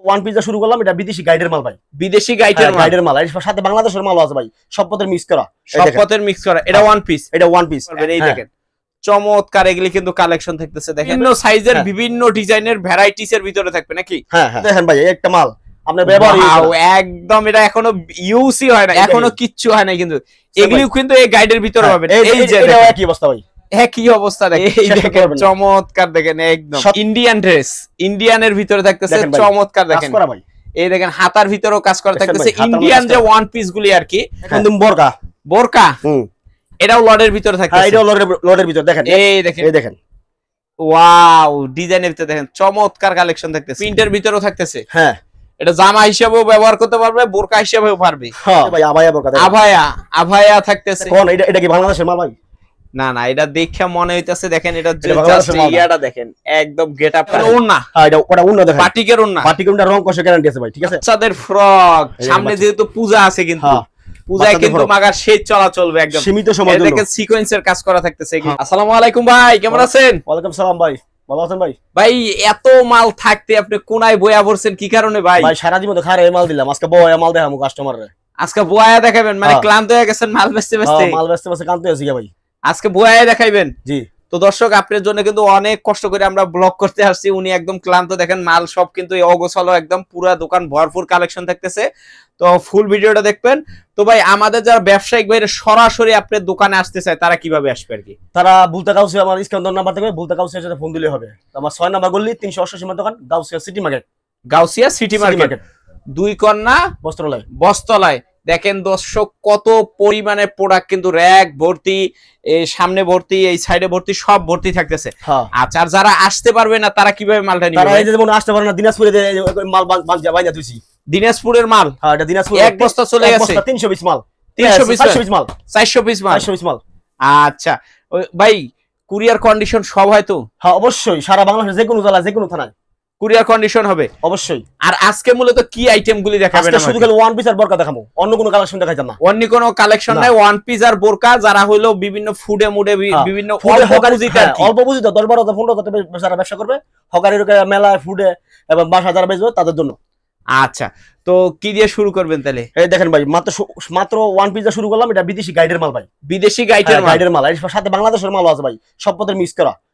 One piece শুরু করলাম, এটা বিদেশি গাইডের মাল ভাই, বিদেশি গাইডের মাল, এর সাথে বাংলাদেশের মাল আছে ভাই, সব পথের মিক্স করা, এটা ওয়ান পিস, এটা ওয়ান পিস। এই দেখেন চমৎকার, এগুলি কিন্তু কালেকশন থাকতেছে দেখেন, বিভিন্ন সাইজের বিভিন্ন ডিজাইনের ভ্যারাইটিস এর ভিতরে থাকবে নাকি? হ্যাঁ দেখেন ভাই, একটা মাল আপনার ব্যবহার একদম, এটা এখনো ইউজই হয় না, এখনো কিচ্ছু হয় না, কিন্তু এগুলি কিন্তু এই গাইডের ভিতরে পাবেন। এই যে কি অবস্থা ভাই, কি অবস্থা দেখেন, চমৎকার দেখেন, একদম ইন্ডিয়ান ড্রেস, ইন্ডিয়ানের ভিতরে থাকতেছে, চমৎকার দেখেন ভাই। এই দেখেন হাতার ভিতরেও কাজ করা থাকতেছে, ইন্ডিয়ান যে ওয়ান পিস গুলি আর কি, একদম বোরকা এটাও লডের ভিতরে থাকতেছে, এটাও লডের ভিতরে দেখেন, এই দেখেন ওয়াও, ডিজাইনের ভিতরে দেখেন চমৎকার কালেকশন থাকতেছে, প্রিন্টের ভিতরেও থাকতেছে। হ্যাঁ, এটা জামা হিসেবেও ব্যবহার করতে পারবে, বোরকা হিসেবেও পারবে। ভাই আভায়া বোরকা, আভায়া থাকতেছে। কোন এটা কি বাংলাদেশের মাল ভাই? না এটা দেখে মনে হইতাছে, দেখেন এটা ইয়াটা দেখেন, একদম গেটআপ ওন্না, এটা ওটা ওন্না দেখেন, বাটিকের ওন্না রং কষে গ্যারান্টি আছে ভাই, ঠিক আছে। বাচ্চাদের ফ্রক, সামনে যেহেতু পূজা আছে, কিন্তু পূজায় কিন্তু মাগার সেই চলা চলবে, একদম সীমিত সময়ের জন্য। দেখেন সিকোয়েন্সের কাজ করা থাকতেছে। আসসালামু আলাইকুম ভাই, কেমন আছেন? ওয়ালাইকুম সালাম ভাই, ভালো আছেন ভাই? ভাই এত মাল থাকতে আপনি কোনায় বয়া পড়ছেন কি কারণে ভাই? ভাই সারা জীবন খারে মাল দিলাম, আজকে বয়া মাল দেখাবো কাস্টমাররে। আজকে বয়া দেখাবেন মানে ক্লান্ত হয়ে গেছেন মাল বেচতে বেচতে? মাল বেচতে বেচতে ক্লান্ত হয়েছি ভাই, আজকে বয়া দেখাইবেন? জি। তো দর্শক আপনার জন্য কিন্তু অনেক কষ্ট করে আমরা ব্লগ করতে আসছি, উনি একদম ক্লান্ত, দেখেন মাল সব কিন্তু অগোছালো, একদম পুরো দোকান ভরপুর কালেকশন থাকতেছে, তো ফুল ভিডিওটা দেখবেন। তো ভাই আমাদের যারা ব্যবসায়িক ভাইরা সরাসরি আপনার দোকানে আসতে চায় তারা কিভাবে আসবে আর কি? তারা বুলতা গাউসিয়া, আমার স্ক্যান নাম্বার থেকে বুলতা গাউসিয়ার সাথে ফোন দিলে হবে। আমার 6 নাম্বার গলি 388 নম্বর দোকান, Gausia city market, Gausia city market, দুই কন্যা বস্তলায়। দেখেন দর্শক কত পরিমাণে প্রোডাক্ট, কিন্তু র্যাক ভর্তি, এই সামনে ভর্তি, এই সাইডে ভর্তি, সব ভর্তি থাকতেছে। আচ্ছা, আর যারা আসতে পারবে না তারা কিভাবে মালটা নিবে? তারা এই যে যেমন আসতে পারে না, দিনাজপুরে মাল বাইনা তুইছি, দিনাজপুরের মাল। হ্যাঁ, এটা দিনাজপুর এক বস্তা চলে গেছে, 320 মাল, 420 মাল। আচ্ছা ভাই, কুরিয়ার কন্ডিশন সব হয় তো? হ্যাঁ অবশ্যই, সারা বাংলাদেশে যে কোনো জেলা, যে কোনো থানায় কুরিয়ার কন্ডিশন হবে অবশ্যই। আর আজকে মূলত কি আইটেম গুলি দেখাবেন? আজকে শুধু খালি ওয়ান পিস আর বোরকা দেখাবো, অন্য কোনো কালেকশন দেখাইতাম না। অন্য কোনো কালেকশন নাই, ওয়ান পিস আর বোরকা। যারা হলো বিভিন্ন ফুডে মুডে, বিভিন্ন অল্প পুঁজিতে 10-12 15 যারা ব্যবসা করবে, হকারির মেলা ফুডে এবং বাসা যারা বেচবে তাদের জন্য। আচ্ছা, তো কি দিয়ে শুরু করবেন তাহলে? এই দেখেন ভাই, মাত্র ওয়ান পিস শুরু করলাম, এটা বিদেশি গাইডের মাল ভাই, বিদেশি গাইডের মাল, এর সাথে বাংলাদেশের মাল আছে ভাই, সব পথের মিক্স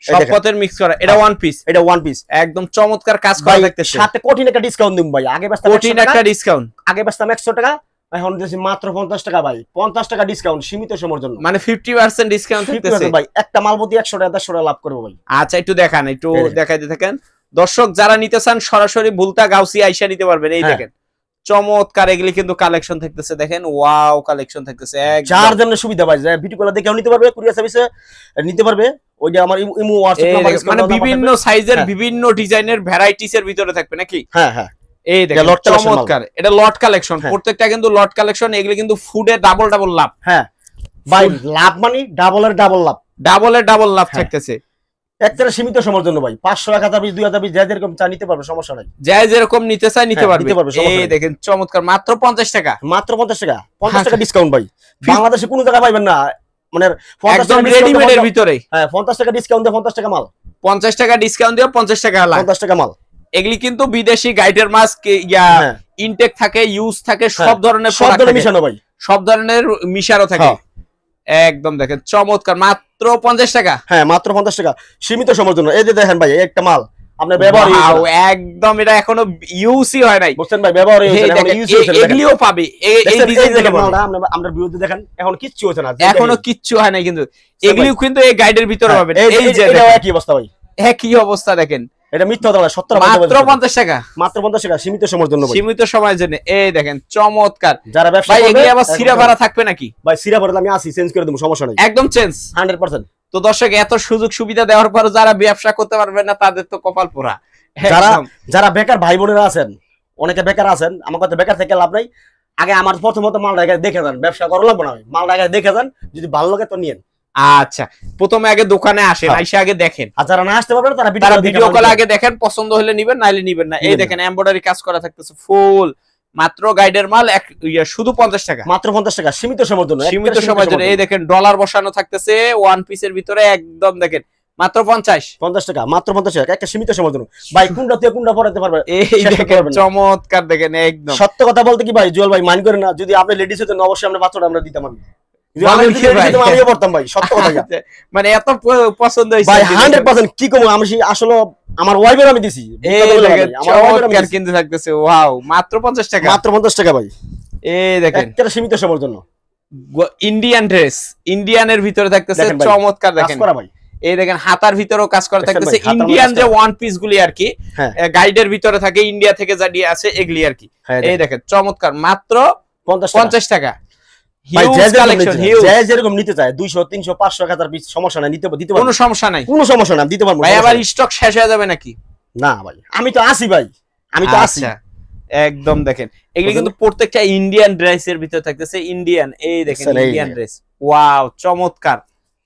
করা, এটা ওয়ান পিস, এটা ওয়ান পিস, একদম চমৎকার কাজ করা থাকতেছে। সাথে কঠিন একটা ডিসকাউন্ট দিম ভাই, আগে বেচতাম কঠিন একটা ডিসকাউন্ট, আগে বেচতাম 100 টাকা, এখন দিছি মাত্র 50 টাকা ভাই, 50 টাকা ডিসকাউন্ট সীমিত সময়ের জন্য, মানে 50% ডিসকাউন্ট থাকতেছে ভাই। একটা মাল প্রতি 100 টাকা 150 টাকা লাভ করব ভাই। আচ্ছা, একটু দেখান, একটু দেখাইতে থাকেন দর্শক। যারা নিতে চান সরাসরি বুলতা গাউসিয়া আইসা নিতে পারবেন। এই দেখেন চমৎকার, এগুলি কিন্তু কালেকশন থাকতেছে, দেখেন ওয়াও কালেকশন থাকতেছে, যার জন্য সুবিধা ভাই, ভিডিও কল দেখেও নিতে পারবে, কুরিয়ার সার্ভিসে নিতে পারবে। ওই যে আমার ইমো হোয়াটসঅ্যাপ নাম্বার, মানে বিভিন্ন সাইজের বিভিন্ন ডিজাইনের ভ্যারাইটিস এর ভিতরে থাকবে নাকি? হ্যাঁ এই দেখেন চমৎকার, এটা লট কালেকশন, প্রত্যেকটা কিন্তু লট কালেকশন। এগুলি কিন্তু ফুডে ডাবল লাভ। হ্যাঁ ভাই, লাভ মানে ডাবলের ডাবল লাভ থাকতেছে, একটা সীমিত সময়ের জন্য ভাই। 500 1000 পিস 2000 পিস যাই যেরকম চা নিতে পারবে, সমস্যা নাই, যাই যেরকম নিতে চাই নিতে পারবে। এই দেখেন চমৎকার, মাত্র 50 টাকা, মাত্র 50 টাকা, 50 টাকা ডিসকাউন্ট ভাই। বাংলাদেশে কোনো জায়গায় পাইবেন না, মানে একদম রেডিমেডের ভিতরে। হ্যাঁ, 50 টাকা ডিসকাউন্ট দিয়ে 50 টাকা মাল, 50 টাকা ডিসকাউন্ট দিয়ে 50 টাকা মাল। এগুলি কিন্তু বিদেশি গাইডের মাছ, ইনটেক থাকে, ইউজ থাকে, সব ধরনের মিশানো ভাই, সব ধরনের মিশানো থাকে। একদম দেখেন চমৎকার, মাত্র 50 টাকা। হ্যাঁ, মাত্র 50 টাকা, সীমিত সময়ের জন্য। এই যে দেখেন ভাই, একটা মাল আপনার ব্যবহার একদম, এটা এখনো ইউজই হয় নাই, বুঝছেন ভাই, ব্যবহার এগুলিও পাবে। এই ডিজাইন আমরা বিরুদ্ধে দেখেন, এখন কিচ্ছু হচ্ছে না, এখনো কিচ্ছু হয় নাই, কিন্তু এগুলিও কিন্তু এই গাইডের ভিতরে পাবে। এই যে কি অবস্থা ভাই, কি অবস্থা দেখেন, এটা মিথ্যা কথা, সত্য। মাত্র 50 টাকা, মাত্র 50 টাকা, সীমিত সময়ের জন্য, সীমিত সময়ের জন্য। এই দেখেন চমৎকার, যারা ব্যবসা করবে। ভাই এগুলি আবার সিরা ভাড়া থাকবে নাকি? ভাই সিরা ভাড়া আমি আসি, চেঞ্জ করে দেব, সমস্যা নাই, একদম চেঞ্জ 100%। তো দর্শক, এত সুযোগ সুবিধা দেওয়ার পর যারা ব্যবসা করতে পারবেন না তাদের তো কপাল পোড়া। যারা বেকার ভাই বোনেরা আছেন, অনেকে বেকার আছেন, আমার কথা বেকার থেকে লাভ নাই। আগে আমার প্রথমত মালটা দেখে যান, ব্যবসা করা লাগবে না, মালটা দেখে যান, যদি ভালো লাগে তো নিয়েন। আচ্ছা, প্রথমে আগে দোকানে আসেন, আইসা আগে দেখেন। আর যারা না আসতে পারবেন তারা ভিডিও কল আগে দেখেন, পছন্দ হলে নিবেন, নাইলে নিবেন না। এই দেখেন এমব্রয়ডারি কাজ করা থাকতেছে ফুল, মাত্র গাইডের মাল, শুধু 50 টাকা, মাত্র 50 টাকা, সীমিত সময়ের জন্য, সীমিত সময়ের জন্য। এই দেখেন ডলার বসানো থাকতেছে ওয়ান পিসের ভিতরে, একদম দেখেন মাত্র 50 টাকা, মাত্র 50 টাকা, একটা সীমিত সময়ের জন্য ভাই। কোনটা থেকে কোনটা পরাতে পারবে, এই দেখেন চমৎকার দেখেন একদম। সত্য কথা বলতে কি ভাই জুয়েল ভাই মাইন্ড করে না, যদি আপনি লেডিস হতেন অবশ্যই আমরা বাচ্চাটা আমরা দিতাম। আমিও পড়তাম ভাই, সত্য কথা। মানে এত পছন্দ হয়েছে ভাই 100%। কি কম আমি আসলে আমার ওয়াইফের আমি দিছি, চমৎকার কিনতে থাকতেছে। ওয়াও, মাত্র 50 টাকা, মাত্র 50 টাকা ভাই। এই দেখেন একটা সীমিত সময়ের জন্য ইন্ডিয়ান ড্রেস, ইন্ডিয়ানের ভিতরে থাকতেছে চমৎকার দেখেন ভাই। এই দেখেন হাতার ভিতরেও কাজ করা থাকতেছে, ইন্ডিয়ান যে ওয়ান পিস গুলি আর কি গাইডের ভিতরে থাকে, ইন্ডিয়া থেকে যা দিয়ে আছে এগুলি আর কি। এই দেখেন চমৎকার, মাত্র 50 টাকা। যেরকম নিতে চায় 200 300 500 1000 পিস সমস্যা নাই, দিতে পারবো, কোনো সমস্যা নাই, কোনো সমস্যা নাই, দিতে পারবো ভাই। আবার স্টক শেষ হয়ে যাবে নাকি? না ভাই, আমি তো আসি ভাই, আমি তো আসি একদম। দেখেন এগুলি কিন্তু প্রত্যেকটা ইন্ডিয়ান ড্রেসের ভিতরে থাকতেছে, ইন্ডিয়ান। এই দেখেন ইন্ডিয়ান ড্রেস, ওয়াও চমৎকার।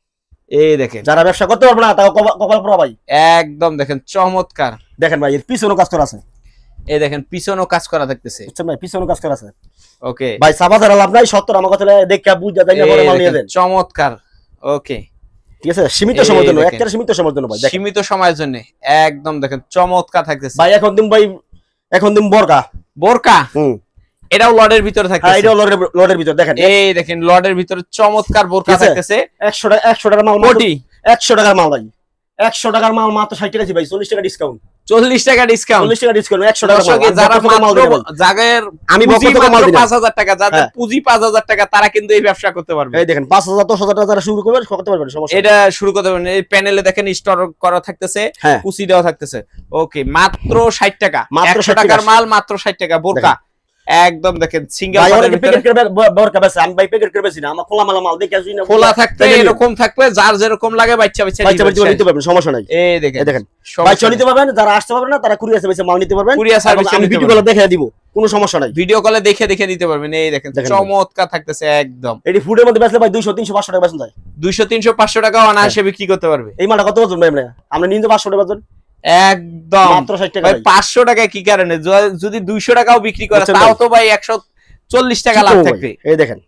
এই দেখেন যারা ব্যবসা করতে পারবে না তাও কপাল পোড়া ভাই। একদম দেখেন চমৎকার। দেখেন ভাই এর পিছনেও কাজ করা আছে, এই দেখেন পিছনেও কাজ করা থাকতেছে, বুঝছেন ভাই, পিছনেও কাজ করা আছে। ওকে ভাই, সাবাজার লাভ নাই, 70 আমার কথা দেখা বুঝা তাই না, পরে মাল নিয়ে দেন। চমৎকার, ওকে ঠিক আছে। সীমিত সময়ের জন্য, একটা সীমিত সময়ের জন্য ভাই, সীমিত সময়ের জন্য একদম দেখেন চমৎকার থাকতেছে ভাই। এখন দিন ভাই, এখন দিন বোরকা, বোরকা এটাও লডের ভিতরে থাকতেছে। হ্যাঁ, এটাও লডের ভিতরে দেখেন। এই দেখেন লডের ভিতরে চমৎকার বোরকা থাকতেছে। 100 টাকার মাল, 100 টাকার মাল ভাই, 100 টাকার মাল মাত্র 60 টাকা ভাই, 40 টাকা ডিসকাউন্ট, 40 টাকা ডিসকাউন্ট, 40 টাকা ডিসকাউন্ট, 100 টাকা মাল। যারা মাত্র জায়গার আমি মাত্র 5000 টাকা, যাদের পুঁজি 5000 টাকা, তারা কিন্তু এই ব্যবসা করতে পারবে। এই দেখেন 5000 10,000 টাকা যারা শুরু করবে করতে পারবেন, সমস্যা এটা শুরু করতে পারবেন। এই প্যানেলে দেখেন স্টোর করা থাকতেছে, কুচি দেওয়া থাকতেছে। ওকে, মাত্র 60 টাকা, 100 টাকার মাল মাত্র 60 টাকা বোরকা। একদম দেখেন সিঙ্গেল পার্টের ভিতরে বোরকা বেচে, আমি ভাই প্যাকেট করে বেচি না, আমার খোলা মাল দেখে আসি না, খোলা থাকতে এরকম থাকবে, যার যেরকম লাগে বাচ্চা নিতে পারবেন, সমস্যা নাই। এই দেখেন বাচ্চা নিতে পারবেন, যারা আসতে পারবেন না তারা কুরিয়ার সার্ভিসে মাল নিতে পারবেন, কুরিয়ার সার্ভিসে আমি ভিডিও কলে দেখিয়ে দিব, কোনো সমস্যা নাই, ভিডিও কলে দেখে দিতে পারবেন। এই দেখেন চমৎকার থাকতেছে একদম। এটি ফুডের মধ্যে বেচলে ভাই 200 300 500 টাকা বেচন যায়, 200 300 500 টাকা অনায়াসে বিক্রি করতে পারবে। এই মালটা কত বছর ভাই আমরা নিতে 500 টাকা বেচন, একদম মাত্র 60 টাকা ভাই। 500 টাকা কি কারণে, যদি 200 টাকাও বিক্রি করে তাও তো ভাই 140 টাকা লাভ থাকবে। এই দেখেন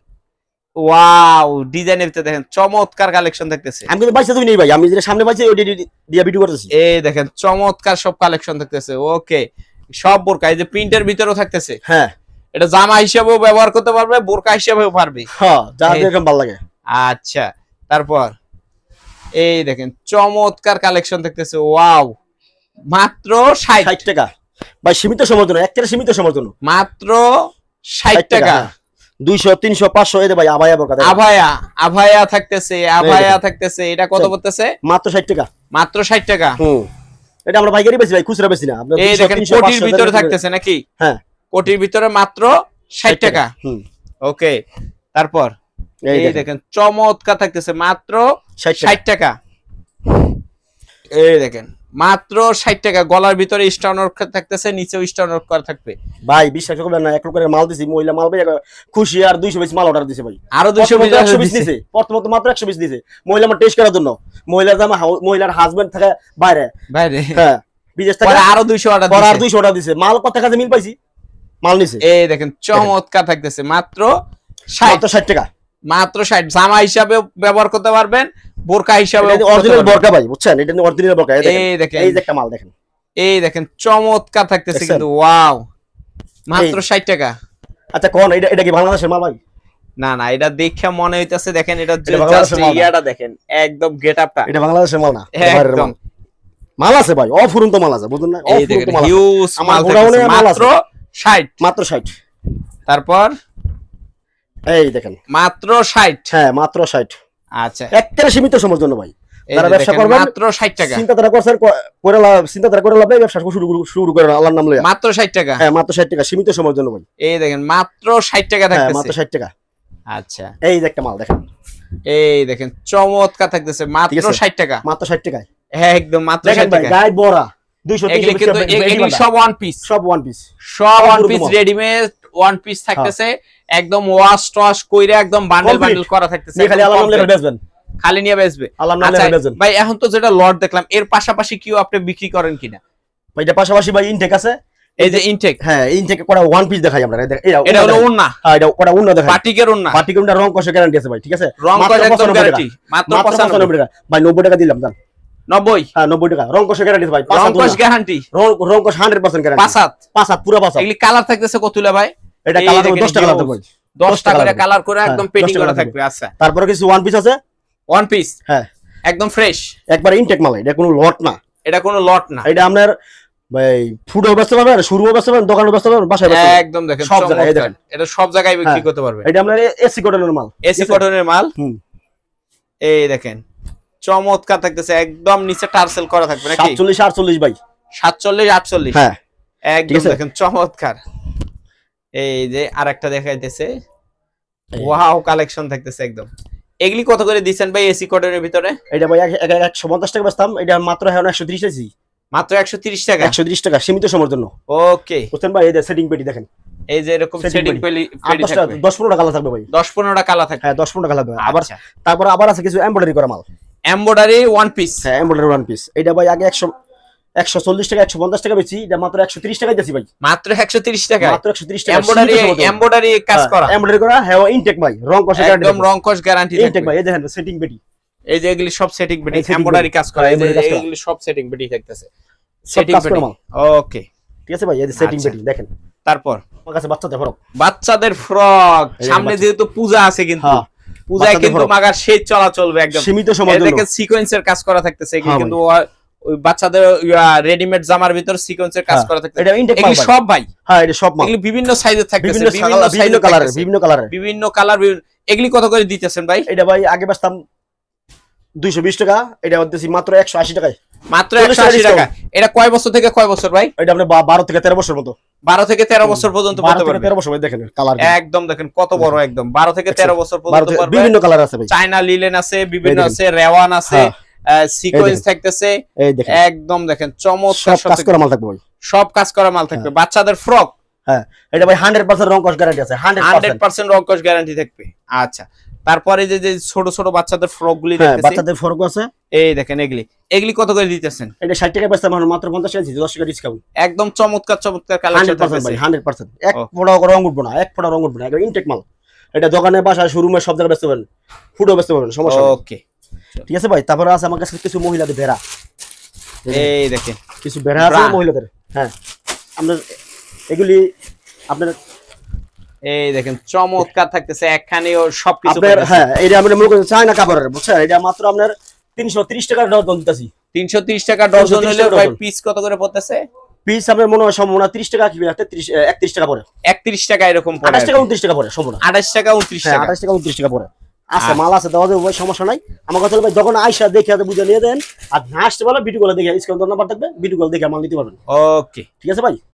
ওয়াও, ডিজাইনের ভিতরে দেখেন চমৎকার কালেকশন থাকতেছে। আমি কিন্তু বাইসা তুমি নেই ভাই, আমি যেটা সামনে বাইছি ওই দিয়া ভিডিও করতেছি। এই দেখেন চমৎকার সব কালেকশন থাকতেছে। ওকে, সব বোরকা, এই যে প্রিন্টের ভিতরেও থাকতেছে। হ্যাঁ, এটা জামা হিসেবেও ব্যবহার করতে পারবে, বোরকা হিসেবেও পারবে। হ্যাঁ, যা দেখেন ভালো লাগে। আচ্ছা, তারপর এই দেখেন চমৎকার কালেকশন থাকতেছে। ওয়াও, মাত্র 60 টাকা ভাই, সীমিত সময়ের জন্য, একটা সীমিত সময়ের জন্য মাত্র 60 টাকা। 200 300 500 এই দে ভাই। আভায়া বোরকা, আভায়া থাকতেছে, আভায়া থাকতেছে। এটা কত পড়তেছে? মাত্র 60 টাকা, মাত্র 60 টাকা। এটা আমরা পাইকারি বেচি ভাই, খুচরা বেচি না। আপনারা এই দেখেন কোটির ভিতরে থাকতেছে নাকি? হ্যাঁ, কোটির ভিতরে মাত্র 60 টাকা। ওকে, তারপর এই দেখেন চমৎকার থাকতেছে মাত্র 60 টাকা। এই দেখেন মাত্র 60 টাকা। গলার ভিতরে স্টোন ওয়ার্ক থাকতেছে, নিচেও স্টোন ওয়ার্ক করা থাকবে। ভাই বিশ্বাস করবেন না, এক লোকের মাল দিছি, মহিলা মাল ভাই খুশি, আর 200 পিস মাল অর্ডার দিছে ভাই। আরো 200 পিস দিছে, প্রথমত মাত্র 100 পিস দিছে মহিলা আমার টেস্ট করার জন্য। মহিলার হাজবেন্ড থাকে বাইরে, হ্যাঁ বিদেশ থেকে, আরো 200 অর্ডার দিছে, আর 200 অর্ডার দিছে। মাল কত কাজে মিল পাইছি, মাল নিছে। এই দেখেন চমৎকার থাকতেছে মাত্র 60 টাকা, মাত্র 60। জামা হিসাবে ব্যবহার করতে পারবেন, বোরকা হিসাবে অরিজিনাল বোরকা ভাই, বুঝছেন? এটা অরিজিনাল বোরকা। এই দেখেন, এই যে একটা মাল দেখেন, এই দেখেন চমৎকার থাকতেছে কিন্তু। ওয়াও, মাত্র 60 টাকা। আচ্ছা কোন এটা কি বাংলাদেশের মাল ভাই? না না, এটা দেখে মনে হইতাছে, দেখেন এটা জাস্ট ইয়াটা দেখেন, একদম গেটআপটা। এটা বাংলাদেশের মাল না, একদম মাল আছে ভাই, অফুরন্ত মাল আছে, বুঝুন না? অফুরন্ত মাল, হিউজ মাল আছে, মাত্র 60, মাত্র 60। তারপর এই দেখেন মাত্র 60। হ্যাঁ, মাত্র 60। আচ্ছা, একটা সীমিত সময়ের জন্য ভাই, যারা ব্যবসা করবেন মাত্র 60 টাকা। চিন্তাধারা করছেন, চিন্তাধারা করে লাভ নাই, ব্যবসা শুরু করেন আল্লাহর নাম লইয়া। মাত্র 60 টাকা। হ্যাঁ, মাত্র 60 টাকা, সীমিত সময়ের জন্য ভাই। এই দেখেন মাত্র 60 টাকা থাকতেছে। মাত্র 60 টাকা। আচ্ছা, এই যে একটা মাল দেখেন, এই দেখেন চমৎকার থাকতেছে, মাত্র 60 টাকা, মাত্র 60 টাকায়। হ্যাঁ, একদম মাত্র 60 টাকা। গায়ে বড়া 200 কিন্তু এগুলি সব ওয়ান পিস, সব ওয়ান পিস, সব one piece readymade one piece থাকতেছে, একদম ওয়াশ টস কইরা একদম বান্ডেল বান্ডেল করা থাকতেছে। খালি আল্লাহর নাম লিখে বেচবেন, খালি নিয়ে বেচবে। আল্লাহর নাম লিখে বেচবেন ভাই। এখন তো যেটা লট দেখলাম, এর পাশাপাশি কিও আপনি বিক্রি করেন কিনা ভাই? এটা পাশাপাশি ভাই ইনটেক আছে, এই যে ইনটেক। হ্যাঁ, ইনটেকে কোটা ওয়ান পিস দেখাই আমরা। এটা হলো ওন্না। হ্যাঁ, এটা কোটা ওন্না দেখাই, পাটিকের ওন্না। পাটিকের ওন্না রং কষে গ্যারান্টি আছে ভাই, ঠিক আছে? রং কষে একদম গ্যারান্টি, মাত্র 95 টাকা ভাই। 90 টাকা দিলাম, জান 90 হ্যাঁ 90 টাকা রংকশ গ্যারান্টি ভাই রংকশ গ্যারান্টি রংকশ 100% গ্যারান্টি পাঁচ হাত পুরো পাঁচ হাত এগুলি কালার থাকতেছে কতগুলা ভাই এটা কালার 10 টাকা লাগবে ভাই 10 টাকা করে কালার করে একদম পেইন্টিং করা থাকবে আচ্ছা তারপরে কিছু ওয়ান পিস আছে ওয়ান পিস হ্যাঁ একদম ফ্রেশ একবার ইনটেক মাল এটা কোনো লট না এটা আপনার ভাই ফুডও বেচতে পারবেন শুরুও বেচতে পারবেন দোকানও বেচতে পারবেন বাসায় বেচতে পারবেন একদম দেখেন সব জায়গায় দেখেন এটা সব জায়গায় বিক্রি করতে পারবে এটা আপনার এসি কটনের মাল এই দেখেন চমৎকার থাকতেছে একদম নিচে টার্সেল করা থাকবে নাকি 47 48 ভাই 47 48 হ্যাঁ একদম দেখেন চমৎকার এই যে আরেকটা দেখাইতেছে ওয়াও কালেকশন থাকতেছে একদম এগুলি কত করে দিবেন ভাই এসি কটনের ভিতরে এটা ভাই 150 টাকা বেচতাম এটা মাত্র এখন 130 আছি মাত্র 130 টাকা 130 টাকা সীমিত সময়ের জন্য ওকে বুঝছেন ভাই এই যে সেটিং পেটি দেখেন এই যে এরকম সেটিং পেটি থাকবে 10 15 টাকা থাকবে ভাই 10 15 টাকা কালা থাকবে হ্যাঁ 10 15 টাকা লাগবে আবার তারপর আবার আছে কিছু এমব্রয়ডারি করা মাল এমব্রয়ডারি ওয়ান পিস হ্যাঁ এমব্রয়ডারি ওয়ান পিস এটা ভাই আগে 140 টাকা 150 টাকা বেচি এটা মাত্র 130 টাকা দিছি ভাই মাত্র 130 টাকা মাত্র 130 টাকা এমব্রয়ডারি কাজ করা এমব্রয়ডারি করা হ্যাঁ ইনটেক ভাই রংকশ গ্যারান্টি একদম রংকশ গ্যারান্টি ইনটেক ভাই এই দেখেন সেটিং পেটি এই যে এগুলি সব সেটিং পেটি এমব্রয়ডারি কাজ করা এই যে এগুলি সব সেটিং পেটি থাকতেছে সেটিং পেটি ওকে ঠিক আছে ভাই এই যে সেটিং পেটি দেখেন তারপর আমার কাছে বাচ্চাদের ফ্রক সামনে যেহেতু পূজা আছে কিন্তু পূজায় কিন্তু মাগার সেই চলা চলবে একদম সীমিত সময়ের জন্য দেখেন সিকোয়েন্সের কাজ করা থাকতেছে কিন্তু ওই বাচ্চাদের রেডিমেড জামার ভিতর সিকোয়েন্সের কাজ করা থাকতেছে এটা ইনটেক মাল সব ভাই হ্যাঁ এটা সব মাল এগুলি বিভিন্ন সাইজে থাকতেছে বিভিন্ন কালারের এগুলি কত করে দিতেছেন ভাই এটা ভাই আগে বেচতাম 220 টাকা এটা হচ্ছে মাত্র 180 টাকায় মাত্র 180 টাকা এটা কয় বছর থেকে কয় বছর ভাই এটা আপনি 12 থেকে 13 বছর মতো 12 থেকে 13 বছর পর্যন্ত পড়তে পারবে 13 বছর ভাই দেখেন কালার একদম দেখেন কত বড় একদম 12 থেকে 13 বছর পর্যন্ত পারবে বিভিন্ন কালার আছে ভাই চায়না লিলেন আছে বিভিন্ন আছে রেওয়ান আছে সিকোয়েন্স থাকতেছে একদম দেখেন চমৎকার সব কাজ করা মাল থাকবে ভাই সব কাজ করা মাল থাকবে বাচ্চাদের ফ্রক হ্যাঁ এটা ভাই 100% রংকশ গ্যারান্টি আছে 100% রংকশ গ্যারান্টি থাকবে আচ্ছা তারপরে যে ছোট ছোট বাচ্চাদের ফ্রক গুলি দেখতেছি বাচ্চাদের ফ্রক আছে এই দেখেন এগুলি কত করে দিতেছেন এটা 60 টাকা বেচতাম এখন মাত্র 50 টাকা 10 টাকা ডিসকাউন্ট একদম চমৎকার কালেকশন থাকবে ভাই 100% এক ফোঁটা রং উঠবে না এক ফোঁটা রং উঠবে না একদম ইনটেক মাল এটা দোকানে বাসায় শোরুমে সব জায়গায় বেচতে পারেন ফুডও বেচতে পারেন সমস্যা নেই ওকে ঠিক আছে ভাই তারপরে আছে আমার কাছে কিছু মহিলাদের বেড়া এই দেখেন কিছু বেড়া আছে মহিলাদের হ্যাঁ আমরা এগুলি আপনার এই দেখেন চমৎকার থাকতেছে একখানেও সবকিছু হ্যাঁ এটা আমরা মনে করি চায়না কাপড়ের বুঝছেন এটা মাত্র আপনার 330 টাকা ডজন দিতেছি 330 টাকা ডজন হলে ভাই পিস কত করে পড়তেছে পিস আপনার মনে হয় সম্পূর্ণ 30 টাকা কি 31 টাকা পড়ে 31 টাকা এরকম পড়ে 28 টাকা 29 টাকা পড়ে সম্পূর্ণ 28 টাকা 29 টাকা 28 টাকা 29 টাকা পড়ে আচ্ছা মাল আছে দেওয়া যাবে ভাই সমস্যা নাই আমার কথা হলো ভাই যখন আয়সা দেখে বুঝে নিয়ে দেন আর আসতে বলে ভিডিও কলে দেখে স্ক্রিন নাম্বার থাকবে ভিডিও কল দেখে মাল নিতে পারবেন ওকে ঠিক আছে ভাই